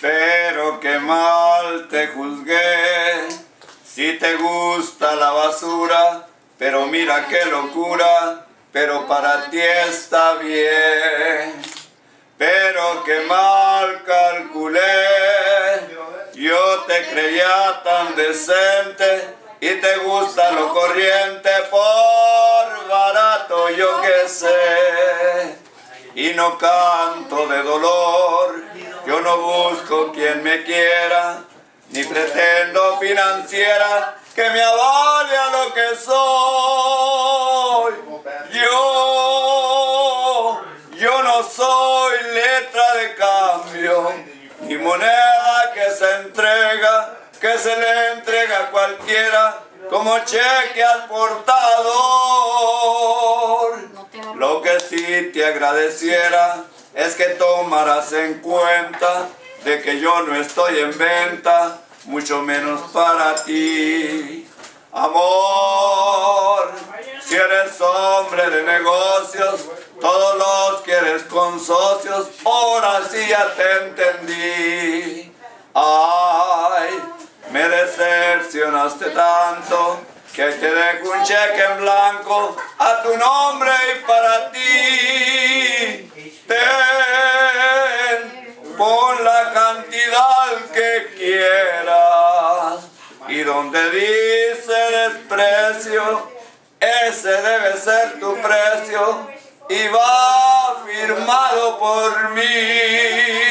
Pero qué mal te juzgué, si te gusta la basura, pero mira qué locura, pero para ti está bien. Pero qué mal calculé, yo te creía tan decente y te gusta lo corriente por barato, yo que sé. Y no canto de dolor, yo no busco quien me quiera, ni pretendo financiera que me avale a lo que soy. Yo no soy letra de cambio, ni moneda que se entrega, que se le entrega a cualquiera como cheque al portador. Lo que sí te agradeciera es que tomaras en cuenta de que yo no estoy en venta, mucho menos para ti. Amor, si eres hombre de negocios, todos los quieres con socios, ahora sí ya te entendí. Ay, me decepcionaste tanto que te dejo un cheque en blanco a tu nombre y para ti. Ten, pon la cantidad que quieras y donde dice desprecio, ese debe ser tu precio y va firmado por mí.